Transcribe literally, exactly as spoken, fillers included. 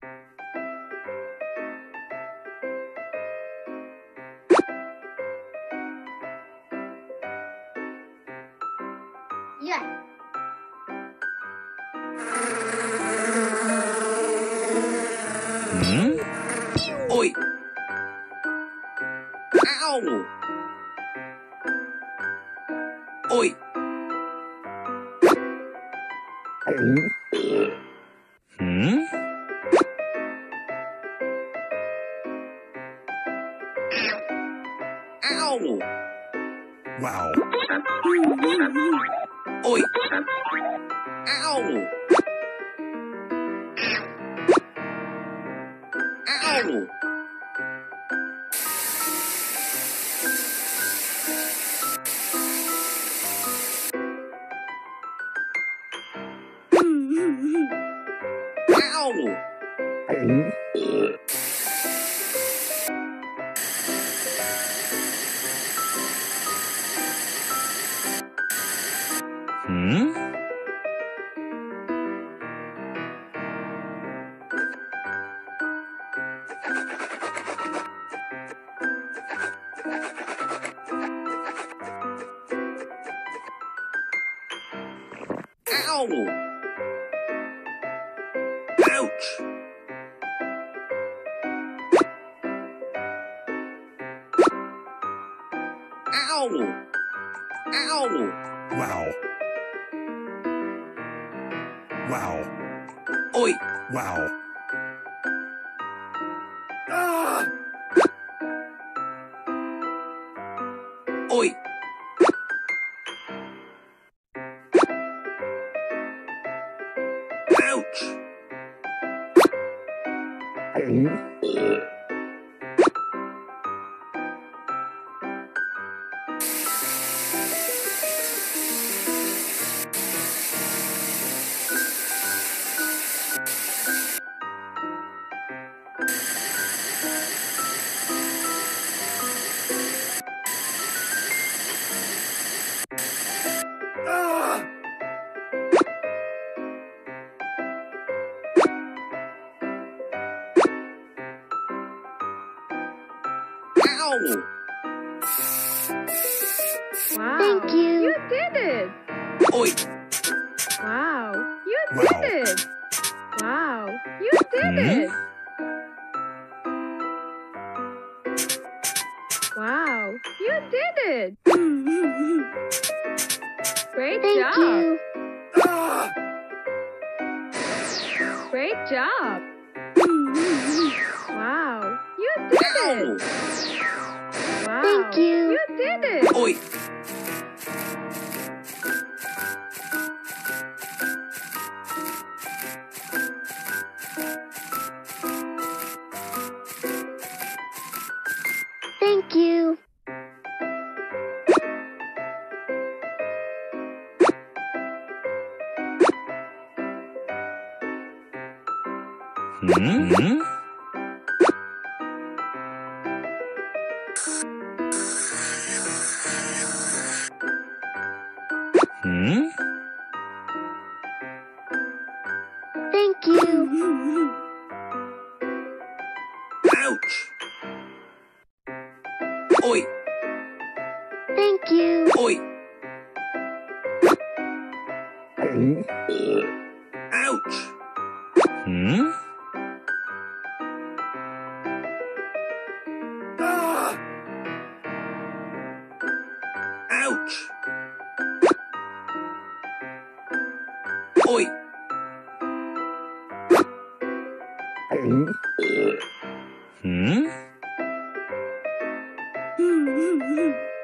Yeah. Hmm? Oi! Ow! Oi! Hmm? Ow! Wow! Oi! Ow! Ow! Hmm? Ow! Ouch! Ow! Ow! Wow! Wow! Oi! Wow! Ah! Oi! Ouch! Ah! Ow! Wow. Thank you. You did it. Oi! Wow. You Wow. did it. Wow. You did Hmm? it. Wow. You did it. Great Thank job. you. Ah! Great job. Wow. You did it. Wow. Thank you. You did it. Oi! Thank you. Hmm? Hmm? Hmm? Thank you. Ouch! Oi! Thank you. Oi! Ouch! Hmm? Ah! Ouch! Oi! Hmm?